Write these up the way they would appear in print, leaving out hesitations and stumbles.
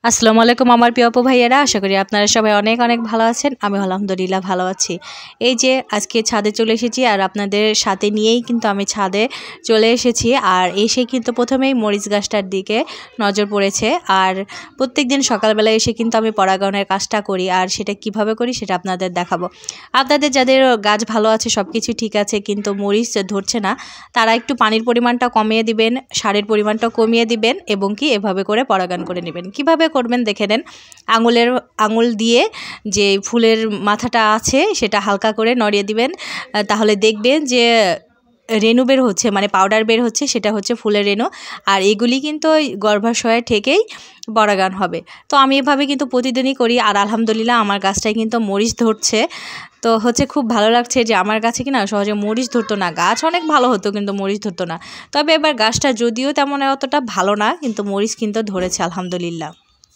আসসালামু আলাইকুম আমার প্রিয় আপু ভাইয়েরা, আশা করি আপনারা সবাই অনেক অনেক ভালো আছেন। আমি আলহামদুলিল্লাহ ভালো আছি। এই যে আজকে ছাদে চলে এসেছি আর আপনাদের সাথে নিয়েই কিন্তু আমি ছাদে চলে এসেছি। আর এসে কিন্তু প্রথমেই মরিচ গাছটার দিকে নজর পড়েছে। আর প্রত্যেকদিন সকালবেলা এসে কিন্তু আমি পরাগায়নের কাজটা করি, আর সেটা কিভাবে করি সেটা আপনাদের দেখাবো। আপনাদের যাদের গাছ ভালো আছে, সব কিছু ঠিক আছে, কিন্তু মরিচ ধরছে না, তারা একটু পানির পরিমাণটা কমিয়ে দিবেন, সারের পরিমাণটা কমিয়ে দিবেন এবং কি এভাবে করে পরাগায়ন করে নেবেন। কিভাবে করবেন দেখে নেন। আঙুল দিয়ে যে ফুলের মাথাটা আছে সেটা হালকা করে নড়িয়ে দিবেন, তাহলে দেখবেন যে রেণু বের হচ্ছে, মানে পাউডার বের হচ্ছে, সেটা হচ্ছে ফুলের রেণু। আর এগুলি কিন্তু গর্ভাশয়ে থেকেই পরাগায়ন হবে। তো আমি এভাবে কিন্তু প্রতিদিনই করি, আর আলহামদুলিল্লাহ আমার গাছটায় কিন্তু মরিচ ধরছে। তো খুব ভালো লাগছে যে আমার গাছে কিনা সহজে মরিচ ধরতো না, গাছ অনেক ভালো হতো কিন্তু মরিচ ধরতো না। তবে এবার গাছটা যদিও তেমন অতটা ভালো না, কিন্তু মরিচ কিন্তু ধরেছে আলহামদুলিল্লাহ।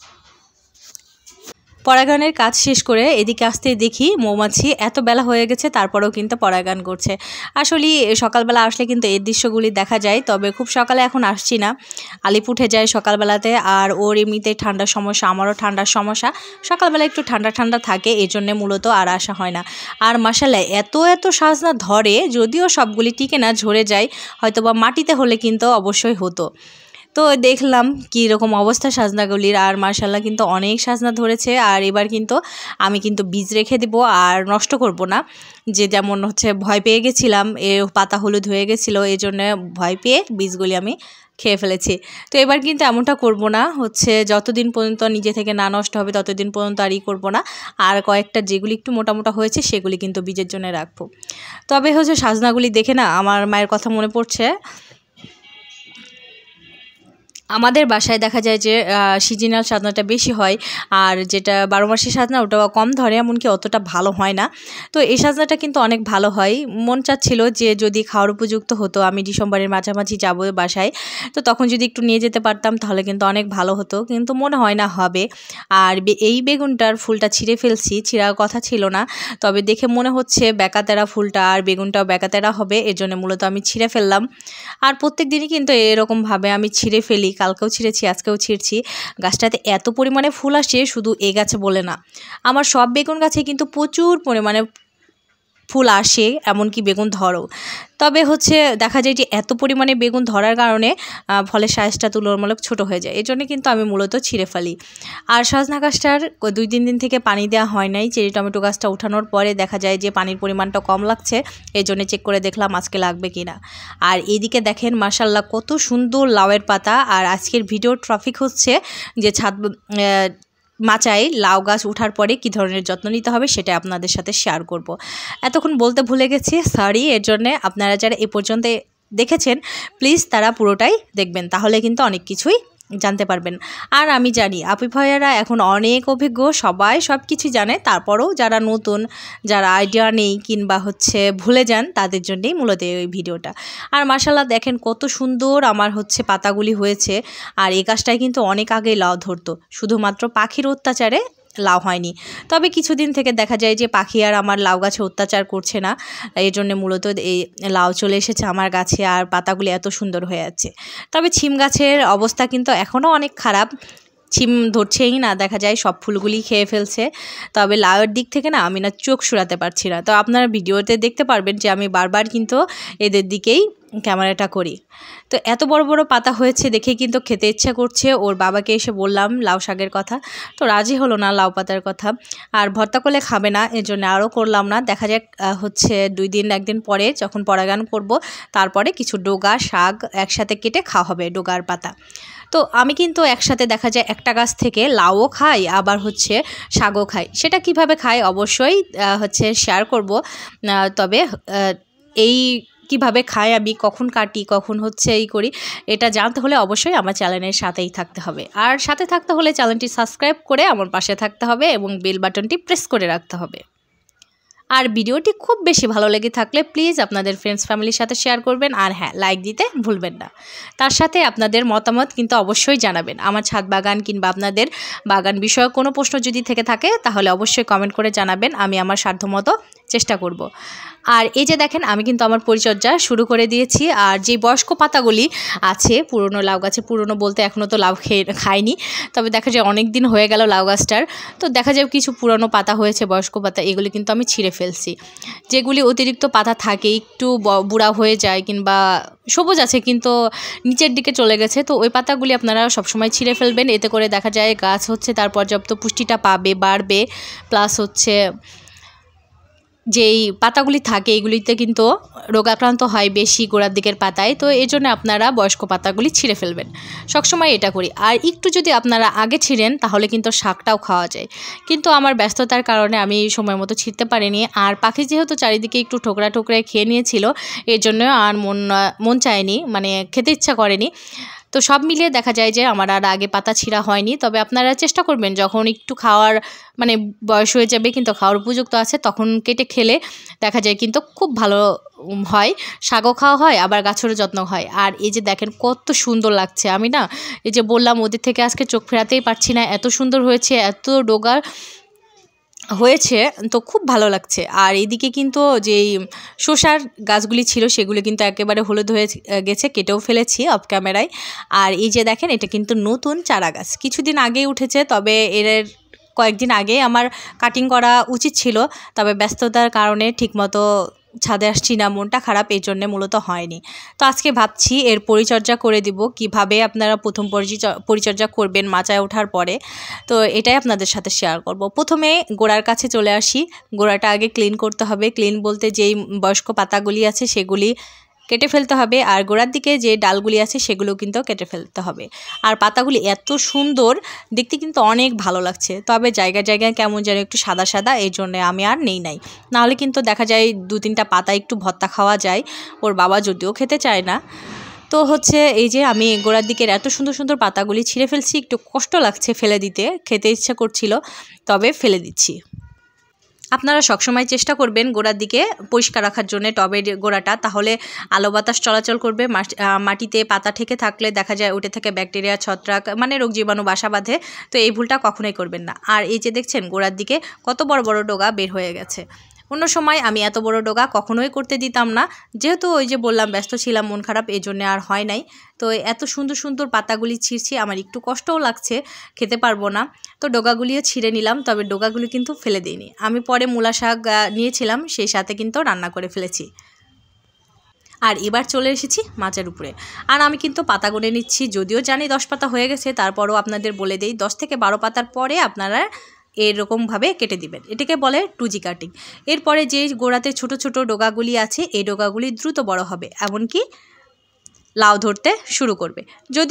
পরাগায়নের কাজ শেষ করে এদিকে আসতে দেখি মৌমাছি এত বেলা হয়ে গেছে, তারপরেও কিন্তু পরাগায়ন করছে। আসলে সকালবেলা আসলে কিন্তু এই দৃশ্যগুলি দেখা যায়, তবে খুব সকালে এখন আসছি না, আলিপ উঠে যায় সকালবেলাতে। আর ওর এমনিতে ঠান্ডার সমস্যা, আমারও ঠান্ডার সমস্যা, সকালবেলা একটু ঠান্ডা ঠান্ডা থাকে, এই জন্যে মূলত আর আসা হয় না। আর মাশাআল্লাহ এত সাজনা ধরে, যদিও সবগুলি টিকে না, ঝরে যায়, হয়তোবা মাটিতে হলে কিন্তু অবশ্যই হতো। তো দেখলাম কী রকম অবস্থা সাজনাগুলির, আর মাশাআল্লাহ কিন্তু অনেক সাজনা ধরেছে। আর এবার কিন্তু আমি কিন্তু বীজ রেখে দেব, আর নষ্ট করব না। যে যেমন ভয় পেয়ে গেছিলাম, পাতা হলুদ হয়ে গেছিলো, এই জন্য ভয় পেয়ে বীজগুলি আমি খেয়ে ফেলেছি। তো এবার কিন্তু এমনটা করব না, যতদিন পর্যন্ত নিজে থেকে না নষ্ট হবে ততদিন পর্যন্ত আর করব না। আর কয়েকটা যেগুলি একটু মোটা মোটা হয়েছে সেগুলি কিন্তু বীজের জন্য রাখবো। তবে সাজনাগুলি দেখে না আমার মায়ের কথা মনে পড়ছে। আমাদের বাসায় দেখা যায় যে সিজনাল সাজনাটা বেশি হয়, আর যেটা 12 মাসের সাজনা ওটা কম ধরে, এমনকি অতটা ভালো হয় না। তো এই সাজনাটা কিন্তু অনেক ভালো হয়। মন চাচ্ছিল যে যদি খাওয়ার উপযুক্ত হতো, আমি ডিসেম্বরের মাঝামাঝি যাব বাসায়, তো তখন যদি একটু নিয়ে যেতে পারতাম তাহলে কিন্তু অনেক ভালো হতো, কিন্তু মনে হয় না হবে। আর এই বেগুনটার ফুলটা ছিঁড়ে ফেলছি, ছিঁড়ার কথা ছিল না, তবে দেখে মনে হচ্ছে বেকাতেরা ফুলটা আর বেগুনটাও বেকাতেরা হবে, এর জন্য মূলত আমি ছিঁড়ে ফেললাম। আর প্রত্যেক দিনই কিন্তু এরকমভাবে আমি ছিঁড়ে ফেলি, কালকেও ছিঁড়েছি, আজকেও ছিঁড়ছি। গাছটাতে এত পরিমাণে ফুল আসে, শুধু এ গাছে বলে না, আমার সব বেগুন গাছে কিন্তু প্রচুর পরিমাণে ফুল আসে, এমনকি বেগুন ধরো। তবে দেখা যায় যে এত পরিমাণে বেগুন ধরার কারণে ফলের সাইজটা তুলনামূলক ছোট হয়ে যায়, এই জন্য কিন্তু আমি মূলত ছিঁড়ে ফেলি। আর সজনা গাছটার 2-3 দিন থেকে পানি দেওয়া হয় নাই। চেরি টমেটো গাছটা উঠানোর পরে দেখা যায় যে পানির পরিমাণটা কম লাগছে, এই জন্য চেক করে দেখলাম আজকে লাগবে কিনা। আর এইদিকে দেখেন মাশাআল্লাহ কত সুন্দর লাউয়ের পাতা। আর আজকের ভিডিওর টপিক হচ্ছে যে মাচায় লাউ গাছ ওঠার পরে কী ধরনের যত্ন নিতে হবে সেটা আপনাদের সাথে শেয়ার করব। এতক্ষণ বলতে ভুলে গেছি, সরি। এর জন্যে আপনারা যারা এ পর্যন্ত দেখেছেন প্লিজ তারা পুরোটাই দেখবেন, তাহলে কিন্তু অনেক কিছুই জানতে পারবেন। আর আমি জানি আপু ভাইয়ারা এখন অনেক অভিজ্ঞ, সবাই সব কিছু জানে, তারপরেও যারা নতুন, যারা আইডিয়া নেই কিংবা ভুলে যান, তাদের জন্যই মূলত এই ভিডিওটা। আর মাশাআল্লাহ দেখেন কত সুন্দর আমার পাতাগুলি হয়েছে। আর এই গাছটায় কিন্তু অনেক আগেই লাউ ধরতো, শুধুমাত্র পাখির অত্যাচারে লাউ হয়নি। তবে কিছুদিন থেকে দেখা যায় যে পাখি আর আমার লাউ গাছে অত্যাচার করছে না, এই জন্যে মূলত এই লাউ চলে এসেছে আমার গাছে, আর পাতাগুলি এত সুন্দর হয়ে আছে। তবে ছিম গাছের অবস্থা কিন্তু এখনও অনেক খারাপ, ছিম ধরছেই না, দেখা যায় সব ফুলগুলি খেয়ে ফেলছে। তবে লাউয়ের দিক থেকে না আমি চোখ সরাতে পারছি না। তো আপনারা ভিডিওতে দেখতে পারবেন যে আমি বারবার কিন্তু এদের দিকেই ক্যামেরাটা করি। তো এত বড় বড় পাতা হয়েছে দেখে কিন্তু খেতে ইচ্ছা করছে। ওর বাবাকে এসে বললাম লাউ শাকের কথা, তো রাজি হলো না লাউ পাতার কথা, আর ভর্তা করলে খাবে না, এর জন্য আরও করলাম না। দেখা যাক 1 দিন পরে যখন পরাগায়ন করব, তারপরে কিছু ডগা শাক একসাথে কেটে খাওয়া হবে, ডগার পাতা। তো আমি কিন্তু একসাথে দেখা যায় একটা গাছ থেকে লাউও খাই, আবার শাকও খাই। সেটা কিভাবে খাই অবশ্যই শেয়ার করব। তবে এই কিভাবে খাই আমি, কখন কাটি, কখন এই করি, এটা জানতে হলে অবশ্যই আমার চ্যানেলের সাথেই থাকতে হবে। আর সাথে থাকতে হলে চ্যানেলটি সাবস্ক্রাইব করে আমার পাশে থাকতে হবে এবং বেল বাটনটি প্রেস করে রাখতে হবে। আর ভিডিওটি খুব বেশি ভালো লেগে থাকলে প্লিজ আপনাদের ফ্রেন্ডস ফ্যামিলির সাথে শেয়ার করবেন, আর হ্যাঁ, লাইক দিতে ভুলবেন না। তার সাথে আপনাদের মতামত কিন্তু অবশ্যই জানাবেন। আমার ছাদ বাগান কিংবা আপনাদের বাগান বিষয়ক কোনো প্রশ্ন যদি থেকে থাকে তাহলে অবশ্যই কমেন্ট করে জানাবেন, আমি আমার সাধ্যমতো চেষ্টা করব। আর এই যে দেখেন আমি কিন্তু আমার পরিচর্যা শুরু করে দিয়েছি। আর যে বয়স্ক পাতাগুলি আছে পুরনো লাউ গাছে, পুরনো বলতে এখনও তো লাউ খাইনি, তবে দেখা যায় অনেক দিন হয়ে গেল লাউ গাছটার, তো দেখা যায় কিছু পুরনো পাতা হয়েছে, বয়স্ক পাতা, এগুলি কিন্তু আমি ছিঁড়ে ফেলছি। যেগুলি অতিরিক্ত পাতা থাকে, একটু বুড়া হয়ে যায় কিংবা সবুজ আছে কিন্তু নিচের দিকে চলে গেছে, তো ওই পাতাগুলি আপনারা সবসময় ছিঁড়ে ফেলবেন। এতে করে দেখা যায় গাছ হচ্ছে তার পর্যাপ্ত পুষ্টিটা পাবে, বাড়বে, প্লাস হচ্ছে যেই পাতাগুলি থাকে এগুলিতে কিন্তু রোগাক্রান্ত হয় বেশি গোড়ার দিকের পাতায়, তো এই জন্য আপনারা বয়স্ক পাতাগুলি ছিঁড়ে ফেলবেন, সবসময় এটা করি। আর একটু যদি আপনারা আগে ছিঁড়েন তাহলে কিন্তু শাকটাও খাওয়া যায়, কিন্তু আমার ব্যস্ততার কারণে আমি সময় মতো ছিঁড়তে পারিনি। আর পাখি যেহেতু চারিদিকে একটু ঠোকরা ঠোকরায় খেয়ে নিয়েছিল, এর জন্য আর মন চায়নি, মানে খেতে ইচ্ছা করেনি। তো সব মিলিয়ে দেখা যায় যে আমার আর আগে পাতা ছিঁড়া হয়নি। তবে আপনারা চেষ্টা করবেন যখন একটু খাওয়ার মানে বয়স হয়ে যাবে কিন্তু খাওয়ার উপযুক্ত আছে তখন কেটে খেলে দেখা যায় কিন্তু খুব ভালো হয়, শাকও খাওয়া হয় আবার গাছেরও যত্ন হয়। আর এই যে দেখেন কত সুন্দর লাগছে, আমি না এই যে বললাম ওদের থেকে আজকে চোখ ফেরাতেই পারছি না, এত সুন্দর হয়েছে, এত ডোগা হয়েছে, তো খুব ভালো লাগছে। আর এদিকে কিন্তু যেই শসার গাছগুলি ছিল সেগুলো কিন্তু একেবারে হলুদ হয়ে গেছে, কেটেও ফেলেছি অফ ক্যামেরায়। আর এই যে দেখেন এটা কিন্তু নতুন চারা গাছ, কিছুদিন আগেই উঠেছে, তবে এর কয়েকদিন আগে আমার কাটিং করা উচিত ছিল, তবে ব্যস্ততার কারণে ঠিকমতো ছাদে আসছি না, মনটা খারাপ, এই জন্যে মূলত হয়নি। তো আজকে ভাবছি এর পরিচর্যা করে দিব, কিভাবে আপনারা প্রথম পরিচর্যা করবেন মাচায় ওঠার পরে, তো এটাই আপনাদের সাথে শেয়ার করব। প্রথমে গোড়ার কাছে চলে আসি, গোড়াটা আগে ক্লিন করতে হবে, ক্লিন বলতে যেই বয়স্ক পাতাগুলি আছে সেগুলি কেটে ফেলতে হবে, আর গোড়ার দিকে যে ডালগুলি আছে সেগুলো কিন্তু কেটে ফেলতে হবে। আর পাতাগুলি এত সুন্দর দেখতে কিন্তু অনেক ভালো লাগছে, তবে জায়গায় জায়গায় কেমন যেন একটু সাদা সাদা, এই জন্য আমি আর নেই নাই, নাহলে কিন্তু দেখা যায় 2-3টা পাতা একটু ভর্তা খাওয়া যায়, ওর বাবা যদিও খেতে চায় না। তো হচ্ছে এই যে আমি গোড়ার দিকের এত সুন্দর সুন্দর পাতাগুলি ছিঁড়ে ফেলছি, একটু কষ্ট লাগছে ফেলে দিতে, খেতে ইচ্ছা করছিল তবে ফেলে দিচ্ছি। আপনারা সবসময় চেষ্টা করবেন গোড়ার দিকে পরিষ্কার রাখার জন্য টবের গোড়াটা, তাহলে আলো বাতাস চলাচল করবে। মাটিতে পাতা ঠেকে থাকলে দেখা যায় ওটা থেকে ব্যাকটেরিয়া, ছত্রাক মানে রোগ জীবাণু বাসা বাঁধে, তো এই ভুলটা কখনোই করবেন না। আর এই যে দেখছেন গোড়ার দিকে কত বড় বড় ডগা বের হয়ে গেছে, অন্য সময় আমি এত বড় ডগা কখনোই করতে দিতাম না, যেহেতু ওই যে বললাম ব্যস্ত ছিলাম, মন খারাপ, এই জন্যে আর হয় নাই। তো এত সুন্দর সুন্দর পাতাগুলি ছিঁড়ছি, আমার একটু কষ্টও লাগছে, খেতে পারবো না, তো ডগাগুলিও ছিঁড়ে নিলাম, তবে ডগাগুলি কিন্তু ফেলে দিইনি। আমি পরে মূলা শাক নিয়েছিলাম, সেই সাথে কিন্তু রান্না করে ফেলেছি। আর এবার চলে এসেছি মাচার উপরে, আর আমি কিন্তু পাতা গুনে নিচ্ছি, যদিও জানি 10 পাতা হয়ে গেছে, তারপরও আপনাদের বলে দেই 10 থেকে 12 পাতার পরে আপনারা এরকমভাবে কেটে দিবেন, এটাকে বলে 2G কাটিং। এরপরে যে গোড়াতে ছোট ছোট ডগাগুলি আছে এই ডগাগুলি দ্রুত বড় হবে, এমনকি লাউ ধরতে শুরু করবে।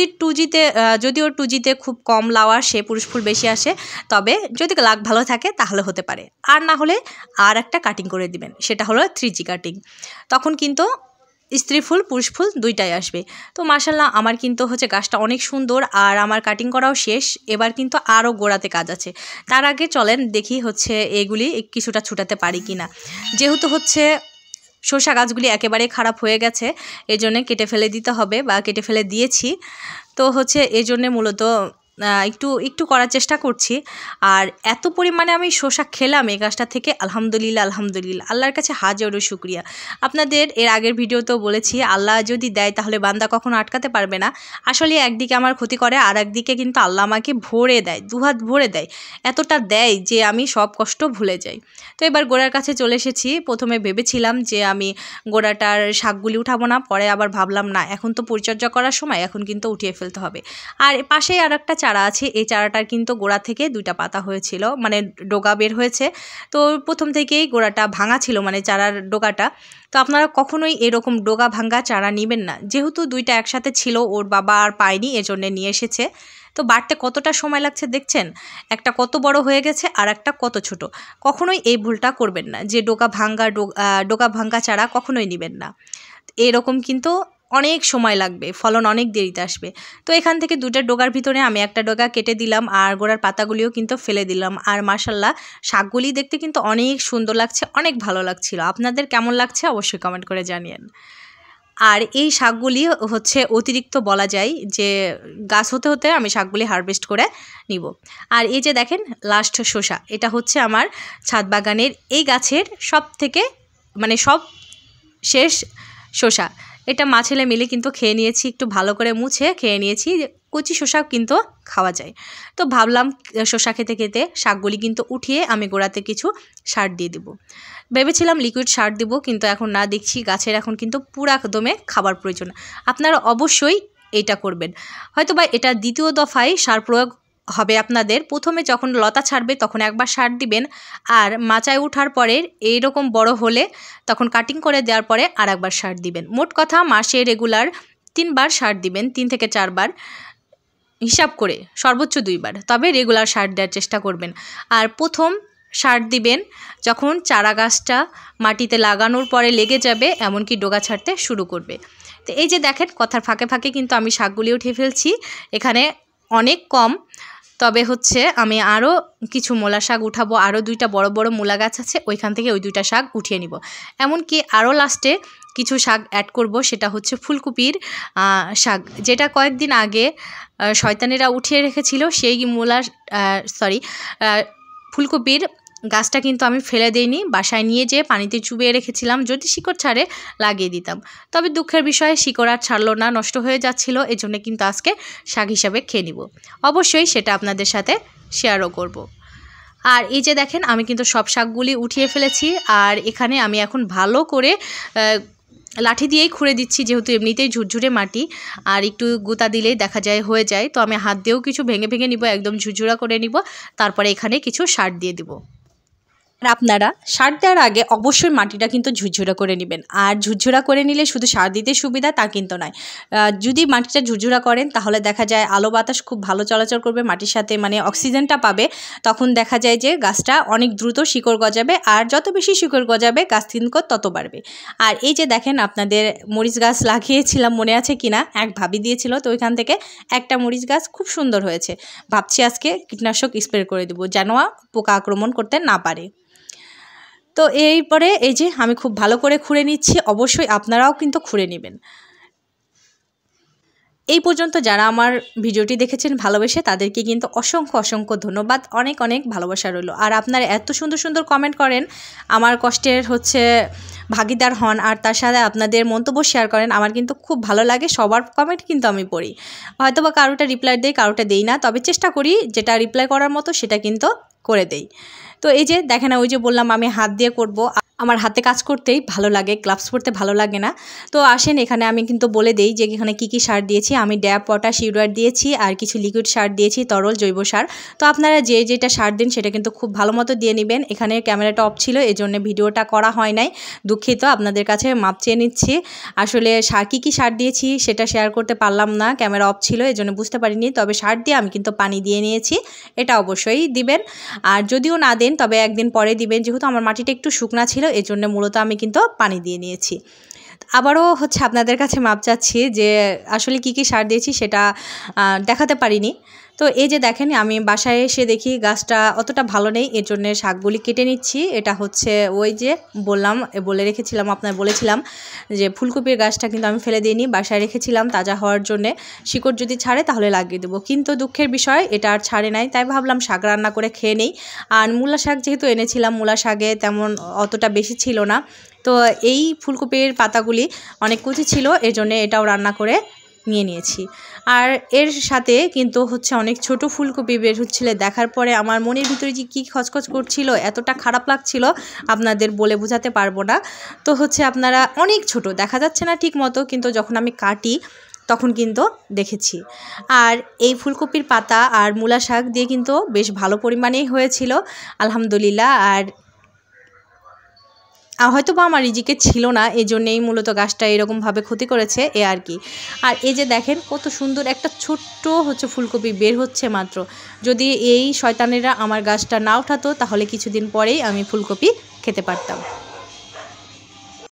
যদিও 2Gতে খুব কম লাউ আসে, পুরুষ ফুল বেশি আসে, তবে যদি লাক ভালো থাকে তাহলে হতে পারে, আর না হলে আর একটা কাটিং করে দিবেন, সেটা হলো 3G কাটিং, তখন কিন্তু স্ত্রী ফুল পুরুষ ফুল দুইটাই আসবে। তো মাশাআল্লাহ আমার কিন্তু হচ্ছে গাছটা অনেক সুন্দর, আর আমার কাটিং করাও শেষ, এবার কিন্তু আরও গোড়াতে কাজ আছে। তার আগে চলেন দেখি হচ্ছে এগুলি কিছুটা ছুটাতে পারি কিনা, যেহেতু হচ্ছে শসা গাছগুলি একেবারে খারাপ হয়ে গেছে, এজন্য কেটে ফেলে দিতে হবে বা কেটে ফেলে দিয়েছি। তো হচ্ছে এজন্য মূলত একটু করার চেষ্টা করছি। আর এত পরিমাণে আমি শসা খেলাম এই গাছটা থেকে, আলহামদুলিল্লাহ আলহামদুলিল্লাহ, আল্লাহর কাছে হাজারো শুকরিয়া। আপনাদের এর আগের ভিডিওতেও বলেছি আল্লাহ যদি দেয় তাহলে বান্দা কখনো আটকাতে পারবে না। আসলে একদিকে আমার ক্ষতি করে, আর একদিকে কিন্তু আল্লাহ আমাকে ভরে দেয়, দুহাত ভরে দেয়, এতটা দেয় যে আমি সব কষ্ট ভুলে যাই। তো এবার গোড়ার কাছে চলে এসেছি। প্রথমে ভেবেছিলাম যে আমি গোড়াটার শাকগুলি উঠাবো না, পরে আবার ভাবলাম না, এখন তো পরিচর্যা করার সময়, এখন কিন্তু উঠিয়ে ফেলতে হবে। আর পাশেই আর একটা চারা আছে, এই চারাটার কিন্তু গোড়া থেকে 2টা পাতা হয়েছিল, মানে ডগা বের হয়েছে। তো প্রথম থেকেই গোড়াটা ভাঙা ছিল, মানে চারার ডগাটা। তো আপনারা কখনোই এরকম ডগা ভাঙ্গা চারা নেবেন না, যেহেতু 2টা একসাথে ছিল, ওর বাবা আর পায়নি, এজন্য নিয়ে এসেছে। তো বাড়তে কতটা সময় লাগছে দেখছেন, একটা কত বড় হয়ে গেছে আর একটা কত ছোট। কখনোই এই ভুলটা করবেন না যে ডগা ভাঙ্গা চারা কখনোই নেবেন না, এরকম কিন্তু অনেক সময় লাগবে, ফলন অনেক দেরিতে আসবে। তো এখান থেকে 2টা ডগার ভিতরে আমি একটা ডগা কেটে দিলাম, আর গোড়ার পাতাগুলিও কিন্তু ফেলে দিলাম। আর মাশাআল্লাহ শাকগুলি দেখতে কিন্তু অনেক সুন্দর লাগছে, অনেক ভালো লাগছিল। আপনাদের কেমন লাগছে অবশ্যই কমেন্ট করে জানিয়েন। আর এই শাকগুলি হচ্ছে অতিরিক্ত বলা যায় যে গাছ হতে হতে আমি শাকগুলি হারভেস্ট করে নিব। আর এই যে দেখেন লাস্ট শসা, এটা হচ্ছে আমার ছাদ বাগানের এই গাছের সব থেকে মানে সব শেষ শসা। এটা মা ছেলে মিলে কিন্তু খেয়ে নিয়েছি, একটু ভালো করে মুছে খেয়ে নিয়েছি। কচি শসা কিন্তু খাওয়া যায়। তো ভাবলাম শসা খেতে খেতে শাকগুলি কিন্তু উঠিয়ে আমি গোড়াতে কিছু সার দিয়ে দিব। ভেবেছিলাম লিকুইড সার দিব, কিন্তু এখন না, দেখছি গাছের এখন কিন্তু পুরা একদমে খাবার প্রয়োজন। আপনারা অবশ্যই এটা করবেন। হয়তোবা এটা দ্বিতীয় দফায় সার প্রয়োগ হবে আপনাদের। প্রথমে যখন লতা ছাড়বে তখন একবার সার দিবেন, আর মাচায় ওঠার পরে এইরকম বড় হলে তখন কাটিং করে দেওয়ার পরে আর একবার সার দিবেন। মোট কথা মাসে রেগুলার 3 বার সার দিবেন, 3 থেকে 4 বার হিসাব করে, সর্বোচ্চ 2 বার, তবে রেগুলার সার দেওয়ার চেষ্টা করবেন। আর প্রথম সার দিবেন যখন চারা গাছটা মাটিতে লাগানোর পরে লেগে যাবে, এমনকি ডগা ছাড়তে শুরু করবে। তো এই যে দেখেন কথার ফাঁকে ফাঁকে কিন্তু আমি শাকগুলি উঠিয়ে ফেলছি। এখানে অনেক কম, তবে হচ্ছে আমি আরও কিছু মূলা শাক উঠাবো। আরও 2টা বড় বড় মূলা গাছ আছে, ওইখান থেকে ওই 2টা শাক উঠিয়ে নিব। এমনকি আরও লাস্টে কিছু শাক অ্যাড করব, সেটা হচ্ছে ফুলকপির শাক, যেটা কয়েকদিন আগে শয়তানেরা উঠিয়ে রেখেছিল। সেই ফুলকপির গাছটা কিন্তু আমি ফেলে দেইনি, বাসায় নিয়ে যেয়ে পানিতে চুবিয়ে রেখেছিলাম, যদি শিকড় ছাড়ে লাগিয়ে দিতাম। তবে দুঃখের বিষয়ে শিকড় আর ছাড়লো না, নষ্ট হয়ে যাচ্ছিল। এজন্য কিন্তু আজকে শাক হিসাবে খেয়ে নিব। অবশ্যই সেটা আপনাদের সাথে শেয়ারও করব। আর এই যে দেখেন আমি কিন্তু সব শাকগুলি উঠিয়ে ফেলেছি। আর এখানে আমি এখন ভালো করে লাঠি দিয়েই খুঁড়ে দিচ্ছি, যেহেতু এমনিতেই ঝুরঝুরে মাটি, আর একটু গুঁতা দিলেই দেখা যায় হয়ে যায়। তো আমি হাত দিয়েও কিছু ভেঙে ভেঙে নিব, একদম ঝুরঝুরা করে নিব। তারপরে এখানে কিছু সার দিয়ে দিব। আর আপনারা সার দেওয়ার আগে অবশ্যই মাটিটা কিন্তু ঝুরঝুরা করে নেবেন। আর ঝুরঝুরা করে নিলে শুধু সার দিতে সুবিধা তা কিন্তু নয়। যদি মাটিটা ঝুরঝুরা করেন তাহলে দেখা যায় আলো বাতাস খুব ভালো চলাচল করবে মাটির সাথে, মানে অক্সিজেনটা পাবে। তখন দেখা যায় যে গাছটা অনেক দ্রুত শিকড় গজাবে, আর যত বেশি শিকড় গজাবে গাছ কিন্তু তত বাড়বে। আর এই যে দেখেন আপনাদের মরিচ গাছ লাগিয়েছিলাম, মনে আছে কিনা, এক ভাবি দিয়েছিল, তো ওইখান থেকে একটা মরিচ গাছ খুব সুন্দর হয়েছে। ভাবছি আজকে কীটনাশক স্প্রে করে দেবো যেন পোকা আক্রমণ করতে না পারে। তো এরপরে এই যে আমি খুব ভালো করে খুঁড়ে নিচ্ছি, অবশ্যই আপনারাও কিন্তু খুঁড়ে নেবেন। এই পর্যন্ত যারা আমার ভিডিওটি দেখেছেন ভালোবেসে, তাদেরকে কিন্তু অসংখ্য অসংখ্য ধন্যবাদ, অনেক অনেক ভালোবাসা রইল। আর আপনারা এত সুন্দর সুন্দর কমেন্ট করেন, আমার কষ্টের হচ্ছে ভাগিদার হন, আর তার সাথে আপনাদের মন্তব্য শেয়ার করেন, আমার কিন্তু খুব ভালো লাগে। সবার কমেন্ট কিন্তু আমি পড়ি, হয়তো বা কারোটা রিপ্লাই দেই, কারোটা দেই না, তবে চেষ্টা করি যেটা রিপ্লাই করার মতো সেটা কিন্তু করে দেই। তো এই যে দেখেন, ওই যে বললাম আমি হাত দিয়ে করব, আমার হাতে কাজ করতেই ভালো লাগে, গ্লাভস পরতে ভালো লাগে না। তো আসেন এখানে আমি কিন্তু বলে দেই যে এখানে কী কী সার দিয়েছি। আমি ড্যাপ, পটাশ, ইউরিয়া দিয়েছি, আর কিছু লিকুইড সার দিয়েছি, তরল জৈব সার। তো আপনারা যে যেটা সার দিন সেটা কিন্তু খুব ভালো মতো দিয়ে নেবেন। এখানে ক্যামেরাটা অফ ছিল, এজন্য ভিডিওটা করা হয় নাই, দুঃখিত, আপনাদের কাছে মাপ চেয়ে নিচ্ছি। আসলে কী কী সার দিয়েছি সেটা শেয়ার করতে পারলাম না, ক্যামেরা অফ ছিল, এজন্য বুঝতে পারিনি। তবে সার দিয়ে আমি কিন্তু পানি দিয়ে নিয়েছি, এটা অবশ্যই দিবেন। আর যদিও না দেন তবে একদিন পরে দিবেন, যেহেতু আমার মাটিটা একটু শুকনা ছিল, এজন্য মূলত আমি কিন্তু পানি দিয়ে নিয়েছি। আবারও হচ্ছে আপনাদের কাছে মাপ চাচ্ছি যে আসলে কী কী সার দিয়েছি সেটা দেখাতে পারিনি। তো এই যে দেখেন আমি বাসায় এসে দেখি গাছটা অতটা ভালো নেই, এর জন্য শাকগুলি কেটে নিচ্ছি। এটা হচ্ছে ওই যে বলেছিলাম যে ফুলকপির গাছটা কিন্তু আমি ফেলে দিইনি, বাসায় রেখেছিলাম তাজা হওয়ার জন্যে। শিকড় যদি ছাড়ে তাহলে লাগিয়ে দেবো, কিন্তু দুঃখের বিষয় এটা আর ছাড়ে নাই, তাই ভাবলাম শাক রান্না করে খেয়ে নেই। আর মূলা শাক যেহেতু এনেছিলাম, মূলা শাকে তেমন অতটা বেশি ছিল না, তো এই ফুলকপির পাতাগুলি অনেক কুচি ছিল, এর জন্য এটাও রান্না করে নিয়েছি। আর এর সাথে কিন্তু হচ্ছে অনেক ছোট ফুলকপি বের হচ্ছিল, দেখার পরে আমার মনের ভিতরে যে কী খচখচ করছিল, এতটা খারাপ লাগছিল আপনাদের বলে বোঝাতে পারবো না। তো হচ্ছে আপনারা অনেক ছোট দেখা যাচ্ছে না ঠিক মতো, কিন্তু যখন আমি কাটি তখন কিন্তু দেখেছি। আর এই ফুলকপির পাতা আর মূলা শাক দিয়ে কিন্তু বেশ ভালো পরিমাণেই হয়েছিল আলহামদুলিল্লাহ। আর হয়তো বা আমার রিজিকে ছিল না, এই জন্যেই মূলত গাছটা এরকমভাবে ক্ষতি করেছে, এ আর কি। আর এই যে দেখেন কত সুন্দর একটা ছোট্ট হচ্ছে ফুলকপি বের হচ্ছে মাত্র। যদি এই শয়তানেরা আমার গাছটা না উঠাতো তাহলে কিছুদিন পরেই আমি ফুলকপি খেতে পারতাম।